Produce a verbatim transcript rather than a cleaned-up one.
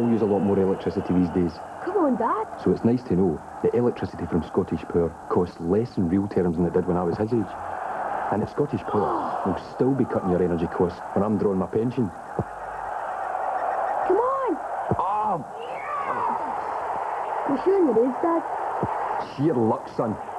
still use a lot more electricity these days. Come on, Dad. So it's nice to know that electricity from Scottish Power costs less in real terms than it did when I was his age. And that Scottish Power will still be cutting your energy costs when I'm drawing my pension. Come on. Ah! You sure it is, Dad? Sheer luck, son.